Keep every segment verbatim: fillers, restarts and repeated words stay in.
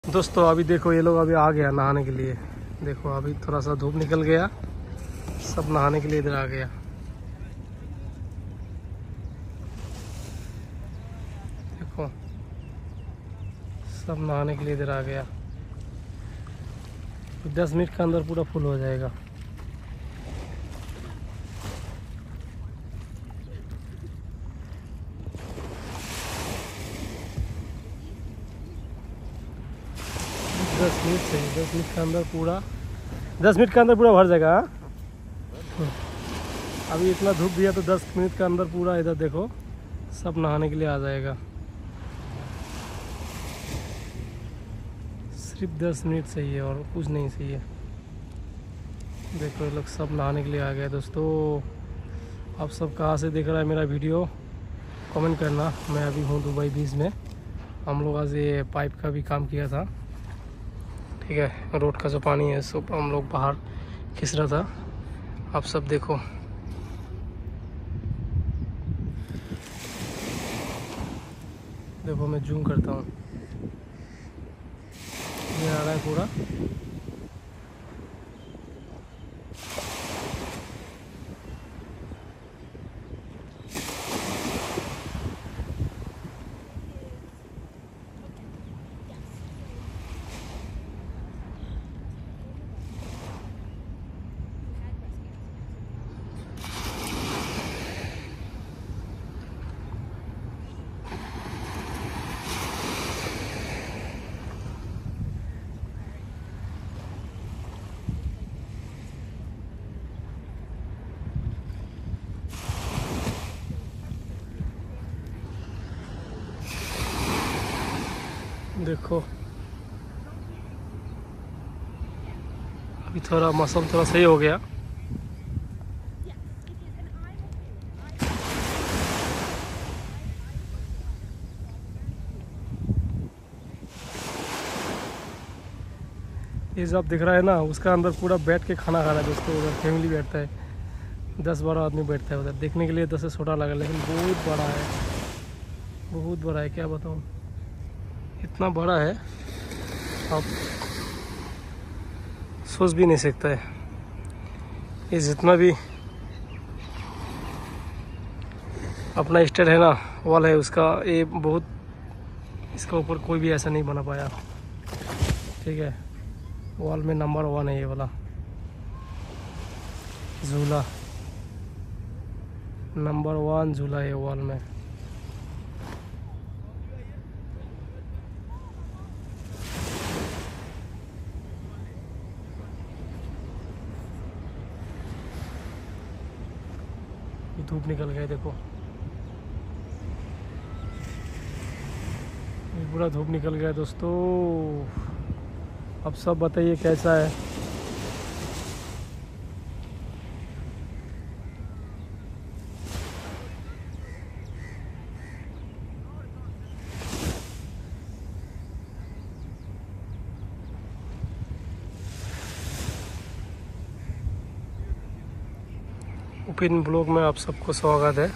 दोस्तों अभी देखो ये लोग अभी आ गया नहाने के लिए। देखो अभी थोड़ा सा धूप निकल गया, सब नहाने के लिए इधर आ गया। देखो सब नहाने के लिए इधर आ गया। दस मिनट के अंदर पूरा फुल हो जाएगा। दस मिनट से दस मिनट के अंदर पूरा दस मिनट के अंदर पूरा भर जाएगा। अभी इतना धूप दिया तो दस मिनट के अंदर पूरा इधर देखो सब नहाने के लिए आ जाएगा। सिर्फ दस मिनट चाहिए और कुछ नहीं चाहिए। देखो ये लोग सब नहाने के लिए आ गए। दोस्तों आप सब कहाँ से देख रहा है मेरा वीडियो कमेंट करना। मैं अभी हूँ दुबई बीच में। हम लोग आज ये पाइप का भी काम किया था, ठीक है। रोड का जो पानी है सब हम लोग बाहर खींच रहा था। आप सब देखो देखो मैं जूम करता हूँ, ये आ रहा है पूरा। देखो अभी थोड़ा मौसम थोड़ा सही हो गया। ये जो आप दिख रहा है ना उसका अंदर पूरा बैठ के खाना खा रहा है दोस्तों। उधर फैमिली बैठता है, दस बारह आदमी बैठता है उधर। देखने के लिए दस से छोटा लगा लेकिन बहुत बड़ा है, बहुत बड़ा है। क्या बताऊँ, इतना बड़ा है आप सोच भी नहीं सकता है। ये जितना भी अपना स्टेट है ना वॉल है उसका, ये बहुत इसका ऊपर कोई भी ऐसा नहीं बना पाया, ठीक है। वॉल में नंबर वन है ये वाला झूला, नंबर वन झूला है वॉल में। धूप निकल गया देखो, पूरा धूप निकल गया दोस्तों। अब सब बताइए कैसा है। ओपन ब्लॉग में आप सबको स्वागत है।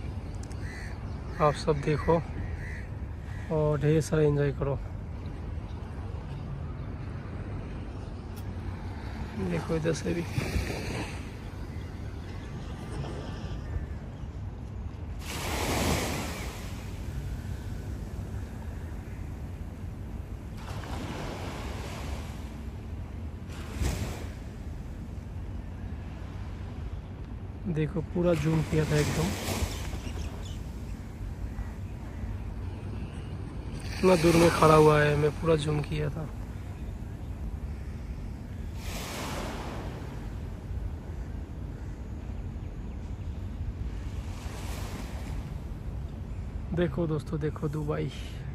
आप सब देखो और ढेर सारा एंजॉय करो। देखो इधर से भी देखो पूरा जूम किया था एकदम। इतना दूर में खड़ा हुआ है, मैं पूरा जूम किया था। देखो दोस्तों देखो दुबई।